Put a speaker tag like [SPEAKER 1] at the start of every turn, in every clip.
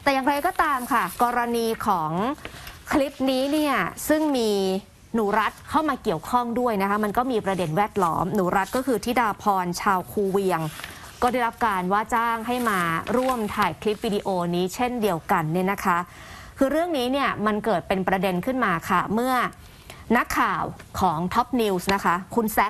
[SPEAKER 1] แต่อย่างไรก็ตามค่ะกรณีของคลิปนี้เนี่ยซึ่งมีหนูรัฐเข้ามาเกี่ยวข้องด้วยนะคะมันก็มีประเด็นแวดล้อมหนูรัฐก็คือธิดาพรชาวคูเวียงก็ได้รับการว่าจ้างให้มาร่วมถ่ายคลิปวิดีโอนี้เช่นเดียวกันเนี่ยนะคะคือเรื่องนี้เนี่ยมันเกิดเป็นประเด็นขึ้นมาค่ะเมื่อนักข่าวของ Top News นะคะคุณแซค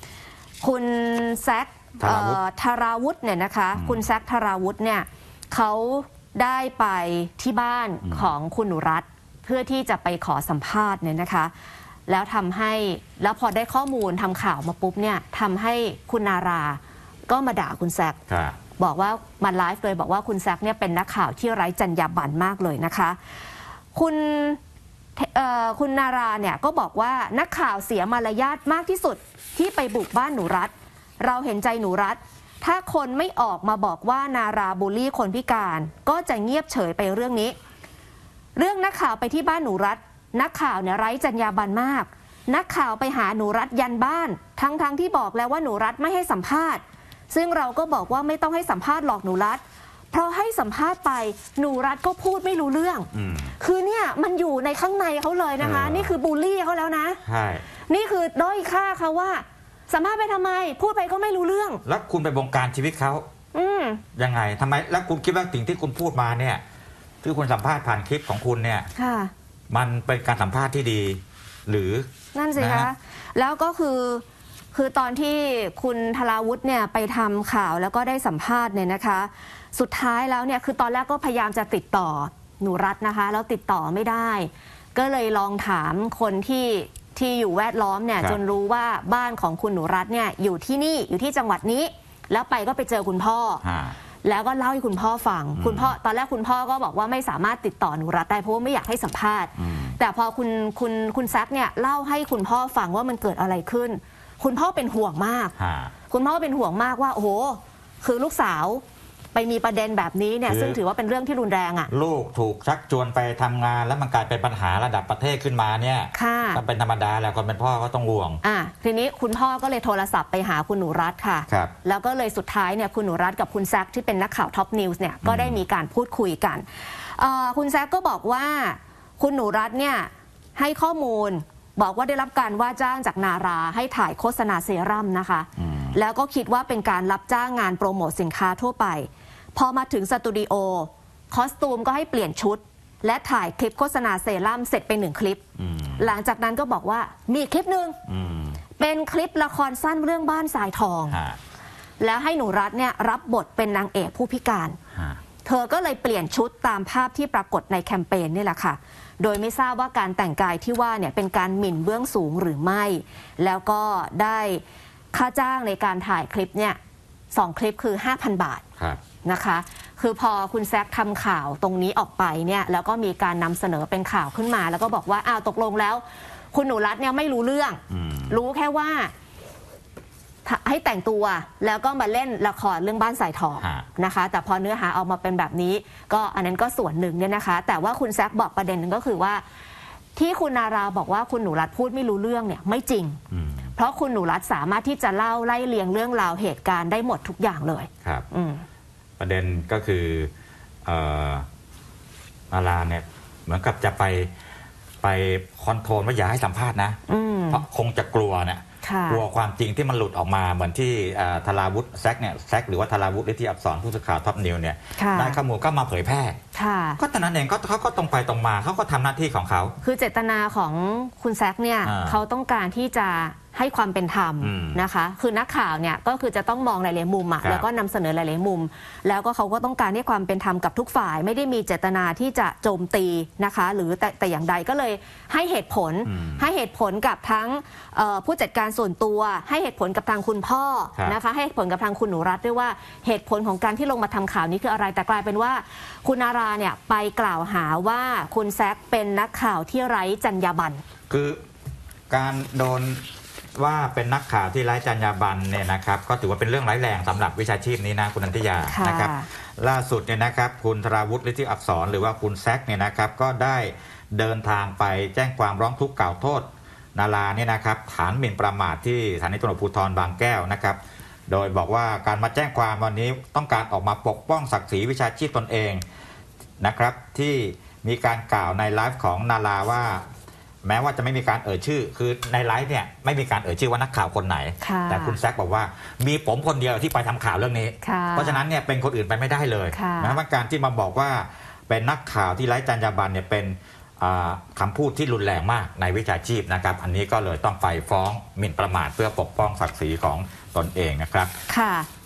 [SPEAKER 1] ธาราวุธเนี่ยนะคะคุณแซคธาราวุธเนี่ยเขาได้ไปที่บ้านของคุณหนูรัฐเพื่อที่จะไปขอสัมภาษณ์เนี่ยนะคะแล้วทำให้แล้วพอได้ข้อมูลทำข่าวมาปุ๊บเนี่ยทำให้คุณนาราก็มาด่าคุณแซคบอกว่ามาไลฟ์เลยบอกว่าคุณแซคเนี่ยเป็นนักข่าวที่ไร้จรรยาบรรณมากเลยนะคะคุณนาราเนี่ยก็บอกว่านักข่าวเสียมารยาทมากที่สุดที่ไปบุกบ้านหนูรัฐเราเห็นใจหนูรัฐถ้าคนไม่ออกมาบอกว่านาราบูลลี่คนพิการก็จะเงียบเฉยไปเรื่องนี้เรื่องนักข่าวไปที่บ้านหนูรัฐนักข่าวเนี่ยไร้จรรยาบรรณมากนักข่าวไปหาหนูรัฐยันบ้านทั้งที่บอกแล้วว่าหนูรัฐไม่ให้สัมภาษณ์ซึ่งเราก็บอกว่าไม่ต้องให้สัมภาษณ์หรอกหนูรัฐเพราะให้สัมภาษณ์ไปหนูรัฐก็พูดไม่รู้เรื่องคือเนี่ยมันอยู่ในข้างในเขาเลยนะคะนี่คือบูลลี่เขาแล้วนะใช่นี่คือด้อยค่าเขาว่าสัมภาษณ์ไปทำไมพูดไปก็ไม่รู้เรื่อง
[SPEAKER 2] แล้วคุณไปบงการชีวิตเขายังไงทำไมแล้วคุณคิดว่าสิ่งที่คุณพูดมาเนี่ยที่คุณสัมภาษณ์ผ่านคลิปของคุณเนี่ยมันเป็นการสัมภาษณ์ที่ดีหรือ
[SPEAKER 1] นั่นสิคะแล้วก็คือตอนที่คุณธราวุธเนี่ยไปทำข่าวแล้วก็ได้สัมภาษณ์เนี่ยนะคะสุดท้ายแล้วเนี่ยคือตอนแรกก็พยายามจะติดต่อหนูรัฐนะคะแล้วติดต่อไม่ได้ก็เลยลองถามคนที่อยู่แวดล้อมเนี่ยจนรู้ว่าบ้านของคุณหนูรัฐเนี่ยอยู่ที่นี่อยู่ที่จังหวัดนี้แล้วไปก็ไปเจอคุณพ่อแล้วก็เล่าให้คุณพ่อฟังคุณพ่อตอนแรกคุณพ่อก็บอกว่าไม่สามารถติดต่อหนูรัฐได้เพราะว่าไม่อยากให้สัมภาษณ์แต่พอคุณแซคเนี่ยเล่าให้คุณพ่อฟังว่ามันเกิดอะไรขึ้นคุณพ่อเป็นห่วงมากคุณพ่อเป็นห่วงมากว่าโอ้โหคือลูกสาวไปมีประเด็นแบบนี้เนี่ยซึ่งถือว่าเป็นเรื่องที่รุนแรงอ่ะ
[SPEAKER 2] ลูกถูกชักชวนไปทำงานแล้วมันกลายเป็นปัญหาระดับประเทศขึ้นมาเนี่ยก็เป็นธรรมดาแหละคนเป็นพ่อก็ต้องห่วง
[SPEAKER 1] ทีนี้คุณพ่อก็เลยโทรศัพท์ไปหาคุณหนูรัฐค่ะแล้วก็เลยสุดท้ายเนี่ยคุณหนูรัฐกับคุณแซคที่เป็นนักข่าวท็อปนิวส์เนี่ยก็ได้มีการพูดคุยกันคุณแซคก็บอกว่าคุณหนูรัฐเนี่ยให้ข้อมูลบอกว่าได้รับการว่าจ้างจากนาราให้ถ่ายโฆษณาเซรั่มนะคะแล้วก็คิดว่าเป็นการรับจ้างงานโปรโมทสินค้าทั่วไปพอมาถึงสตูดิโอคอสตูมก็ให้เปลี่ยนชุดและถ่ายคลิปโฆษณาเซรั่มเสร็จไป1 คลิปหลังจากนั้นก็บอกว่ามีคลิปหนึ่งเป็นคลิปละครสั้นเรื่องบ้านสายทองแล้วให้หนูรัฐเนี่ยรับบทเป็นนางเอกผู้พิการเธอก็เลยเปลี่ยนชุดตามภาพที่ปรากฏในแคมเปญนี่แหละค่ะโดยไม่ทราบว่าการแต่งกายที่ว่าเนี่ยเป็นการหมิ่นเบื้องสูงหรือไม่แล้วก็ได้ค่าจ้างในการถ่ายคลิปเนี่ย2 คลิปคือ 5,000 บาทนะคะคือพอคุณแซคทำข่าวตรงนี้ออกไปเนี่ยแล้วก็มีการนำเสนอเป็นข่าวขึ้นมาแล้วก็บอกว่าอ้าวตกลงแล้วคุณหนูรัฐเนี่ยไม่รู้เรื่องรู้แค่ว่าให้แต่งตัวแล้วก็มาเล่นละครเรื่องบ้านสายทองนะคะแต่พอเนื้อหาออกมาเป็นแบบนี้ก็อันนั้นก็ส่วนหนึ่งเนี่ยนะคะแต่ว่าคุณแซคบอกประเด็นหนึ่งก็คือว่าที่คุณนาราบอกว่าคุณหนูรัฐพูดไม่รู้เรื่องเนี่ยไม่จริงเพราะคุณหนูรัฐสามารถที่จะเล่าไล่เรียงเรื่องราวเหตุการณ์ได้หมดทุกอย่างเลย
[SPEAKER 2] ครับประเด็นก็คือนาราเนี่ยเหมือนกับจะไปคอนโทรลว่าอย่าให้สัมภาษณ์นะเพราะคงจะกลัวเนี่ยกลัวความจริงที่มันหลุดออกมาเหมือนที่ธราวุธแซคหรือว่าธราวุธฤทธิอักษรผู้สื่อข่าวท็อปนิวเนี่ยได้ข้อมูลก็มาเผยแพร่ก็ตอนนั้นเองเขาก็ตรงไปตรงมาเขาก็ทำหน้าที่ของเขา
[SPEAKER 1] คือเจตนาของคุณแซคเนี่ยเขาต้องการที่จะให้ความเป็นธรรมนะคะคือนักข่าวเนี่ยก็คือจะต้องมองหลายๆมุมแล้วก็นำเสนอหลายๆมุมแล้วก็เขาก็ต้องการให้ความเป็นธรรมกับทุกฝ่ายไม่ได้มีเจตนาที่จะโจมตีนะคะหรือแต่อย่างใดก็เลยให้เหตุผลกับทั้งผู้จัดการส่วนตัวให้เหตุผลกับทางคุณพ่อนะคะให้เหตุผลกับทางคุณหนูรัฐด้วยว่าเหตุผลของการที่ลงมาทำข่าวนี้คืออะไรแต่กลายเป็นว่าคุณนาราเนี่ยไปกล่าวหาว่าคุณแซคเป็นนักข่าวที่ไร้จรรยาบรรณ
[SPEAKER 2] คือการโดนว่าเป็นนักข่าวที่ไร้จรรยาบรรณเนี่ยนะครับก็ถือว่าเป็นเรื่องร้ายแรงสำหรับวิชาชีพนี้นะคุณนันทิยานะครับล่าสุดเนี่ยนะครับคุณธราวุธฤทธิอักษรหรือว่าคุณแซคเนี่ยนะครับก็ได้เดินทางไปแจ้งความร้องทุกข์กล่าวโทษนาราเนี่ยนะครับฐานหมิ่นประมาทที่สถานีตำรวจภูธรบางแก้วนะครับโดยบอกว่าการมาแจ้งความวันนี้ต้องการออกมาปกป้องศักดิ์ศรีวิชาชีพตนเองนะครับที่มีการกล่าวในไลฟ์ของนาราว่าแม้ว่าจะไม่มีการเอ่ยชื่อคือในไลฟ์เนี่ยไม่มีการเอ่ยชื่อว่านักข่าวคนไหนแต่คุณแซคบอกว่ามีผมคนเดียวที่ไปทำข่าวเรื่องนี้เพราะฉะนั้นเนี่ยเป็นคนอื่นไปไม่ได้เลยนะว่าการที่มาบอกว่าเป็นนักข่าวที่ไร้จรรยาบรรณเนี่ยเป็นคำพูดที่รุนแรงมากในวิชาชีพนะครับอันนี้ก็เลยต้องไปฟ้องหมิ่นประมาทเพื่อปกป้องศักดิ์ศรีของตนเองนะครับ
[SPEAKER 1] ค่ะ